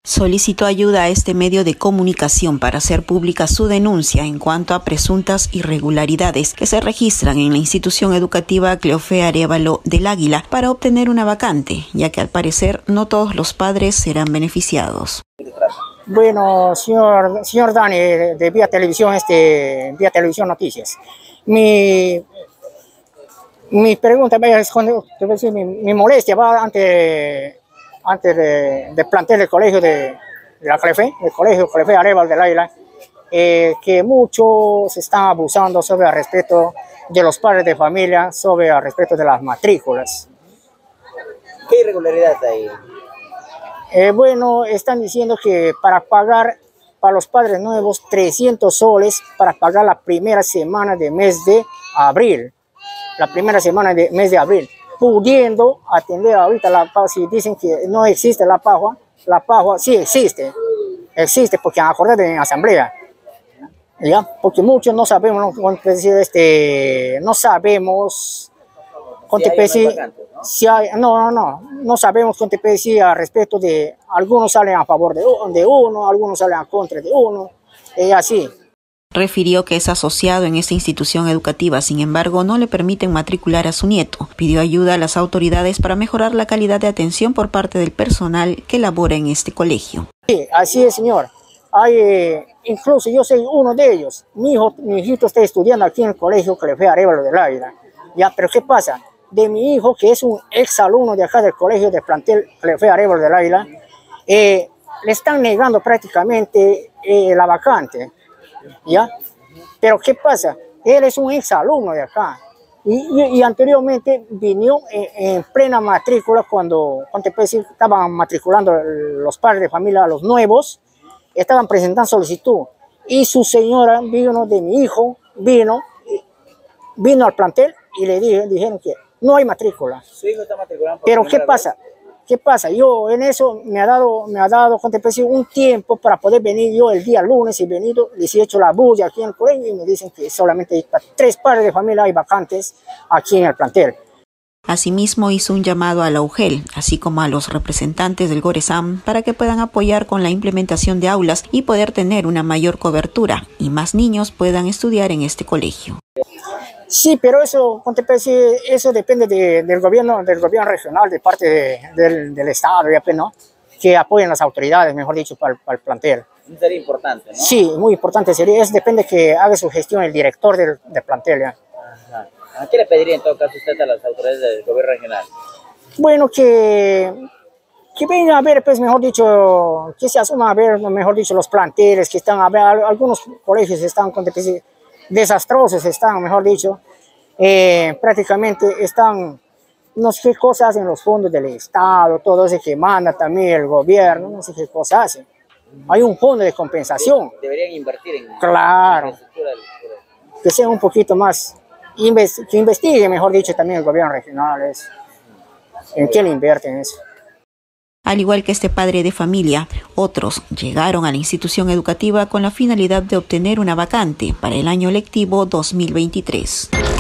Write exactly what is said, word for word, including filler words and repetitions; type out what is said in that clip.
Solicitó ayuda a este medio de comunicación para hacer pública su denuncia en cuanto a presuntas irregularidades que se registran en la institución educativa Cleofé Arévalo del Águila para obtener una vacante, ya que al parecer no todos los padres serán beneficiados. Bueno, señor, señor Dani, de, de Vía Televisión, este, Vía Televisión Noticias, mi, mi pregunta, es, mi, mi molestia va ante... antes de, de plantear el colegio de, de la Cleofé, el colegio Cleofé Arévalo del Águila, eh, que muchos están abusando sobre el respeto de los padres de familia, sobre el respeto de las matrículas. ¿Qué irregularidad hay? Eh, bueno, están diciendo que para pagar para los padres nuevos trescientos soles para pagar la primera semana del mes de abril, la primera semana del mes de abril. Pudiendo atender ahorita la PAJA, si dicen que no existe la PAJA, la PAJA sí existe, existe porque han acordado en asamblea, ¿ya? Porque muchos no sabemos, no, este, no sabemos, si hay, ¿no? Si hay, no, no, no, no sabemos si al respecto de, algunos salen a favor de, de uno, algunos salen a contra de uno, y así. Refirió que es asociado en esta institución educativa, sin embargo, no le permiten matricular a su nieto. Pidió ayuda a las autoridades para mejorar la calidad de atención por parte del personal que labora en este colegio. Sí, así es, señor. Hay, eh, incluso yo soy uno de ellos. Mi hijo, mi hijito está estudiando aquí en el colegio Cleofé Arévalo del Águila. Ya, pero ¿qué pasa? De mi hijo, que es un ex alumno de acá del colegio de plantel Cleofé Arévalo del Águila, eh, le están negando prácticamente eh, la vacante. ¿Ya? Pero ¿qué pasa? Él es un ex alumno de acá y, y, y anteriormente vino en, en plena matrícula cuando, cuando estaban matriculando los padres de familia, los nuevos, estaban presentando solicitud y su señora vino de mi hijo, vino, vino al plantel y le dije, dijeron que no hay matrícula. Su hijo está matriculando por Pero ¿qué pasa? ¿Qué pasa? Yo en eso me ha dado, me ha dado un tiempo para poder venir yo el día lunes y venido, les he hecho la bulla aquí en el colegio y me dicen que solamente para tres padres de familia hay vacantes aquí en el plantel. Asimismo hizo un llamado a la U G E L, así como a los representantes del Goresam, para que puedan apoyar con la implementación de aulas y poder tener una mayor cobertura y más niños puedan estudiar en este colegio. Sí, pero eso, eso depende de, del gobierno, del gobierno regional, de parte de, del, del Estado, ¿no? Que apoyen las autoridades, mejor dicho, para, para el plantel. Sería importante, ¿no? Sí, muy importante sería. Eso depende que haga su gestión el director del, del plantel, ¿ya? Ajá. ¿A qué le pediría en todo caso usted a las autoridades del gobierno regional? Bueno, que, que vengan a ver, pues, mejor dicho, que se asuma a ver, mejor dicho, los planteles que están a ver, algunos colegios están con desastrosos, están, mejor dicho, eh, prácticamente están, no sé qué cosas hacen los fondos del Estado, todo eso que manda también el gobierno, no sé qué cosas hacen. Hay un fondo de compensación. Deberían invertir en claro, infraestructura. Que sea un poquito más, que investigue, mejor dicho, también el gobierno regional, es, en qué le invierten eso. Al igual que este padre de familia, otros llegaron a la institución educativa con la finalidad de obtener una vacante para el año lectivo dos mil veintitrés.